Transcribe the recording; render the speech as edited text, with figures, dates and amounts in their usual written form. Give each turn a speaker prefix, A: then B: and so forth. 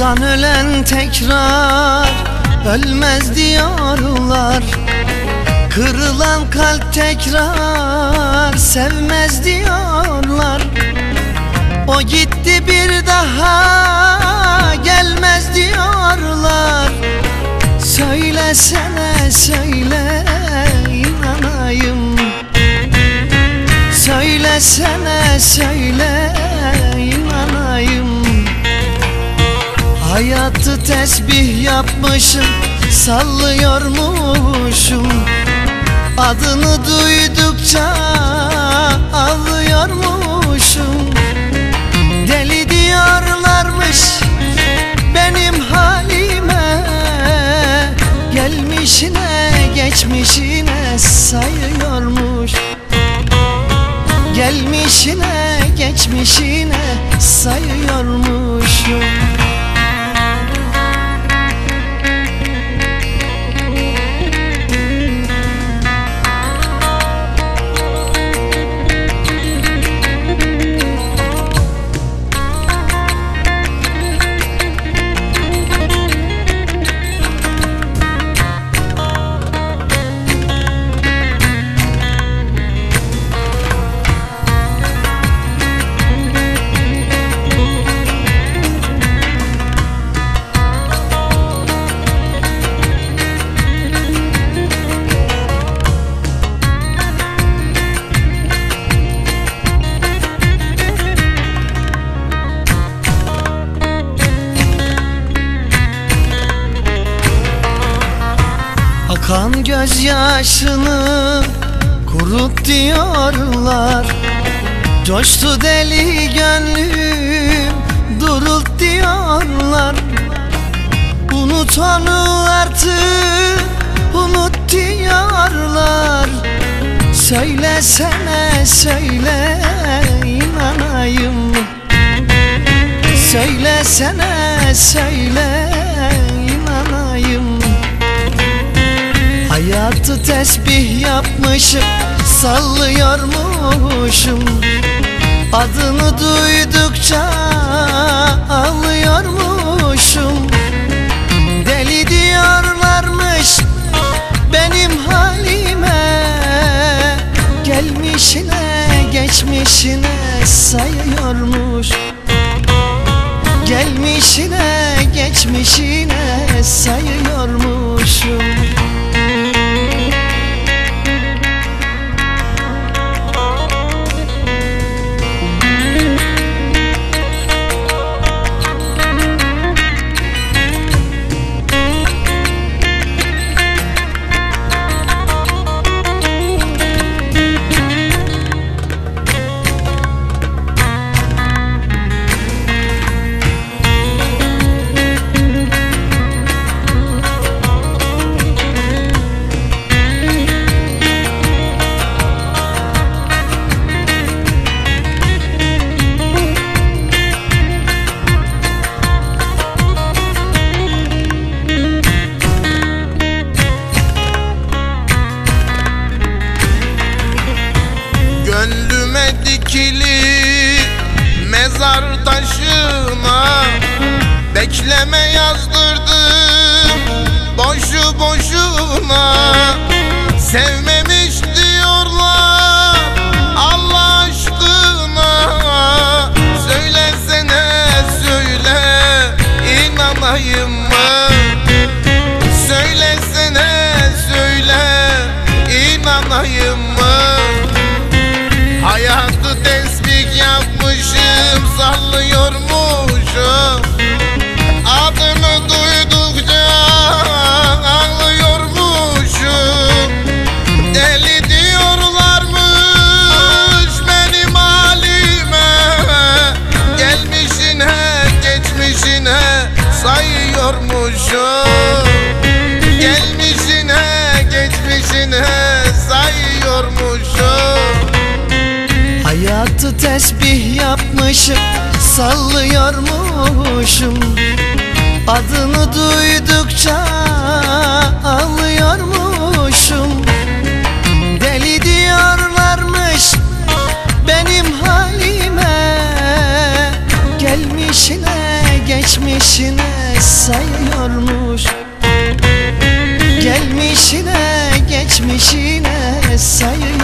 A: Unutan ölen tekrar ölmez diyorlar. Kırılan kalp tekrar sevmez diyorlar. O gitti bir daha gelmez diyorlar. Söylesene söyle inanayım. Söylesene söyle inanayım. Hayatı tesbih yapmışım, sallıyormuşum. Adını duydukça ağlıyormuşum. Deli diyorlarmış benim halime. Gelmişine geçmişine sayıyormuş. Gelmişine geçmişine sayıyormuşum. Akan gözyaşını kurut diyorlar. Coştu deli gönlüm durult diyorlar. Unut onu artık unut diyorlar. Söylesene söyle inanayım. Söylesene söyle inanayım. Hayatı tesbih yapmışım, sallıyormuşum. Adını duydukça ağlıyormuşum. Deli diyorlarmış benim halime. Gelmişine geçmişine sayıyormuş. Gelmişine geçmişine sayıyormuşum.
B: Gönlüme dikili mezar taşına bekleme yazdırdım boşu boşuna. Sevmemiş diyorlar Allah aşkına. Söylesene söyle inanayım mı? Söylesene söyle inanayım mı? Hayatı tesbih yapmışım, sallıyormuşum. Adını duydukça ağlıyormuşum. Deli diyorlarmış benim halime. Gelmişine geçmişine sayıyormuşum. Gelmişine geçmişine sayıyormuşum.
A: Hayatı tesbih yapmışım, sallıyormuşum. Adını duydukça ağlıyormuşum. Deli diyorlarmış benim halime. Gelmişine geçmişine sayıyormuş. Gelmişine geçmişine sayıyormuş.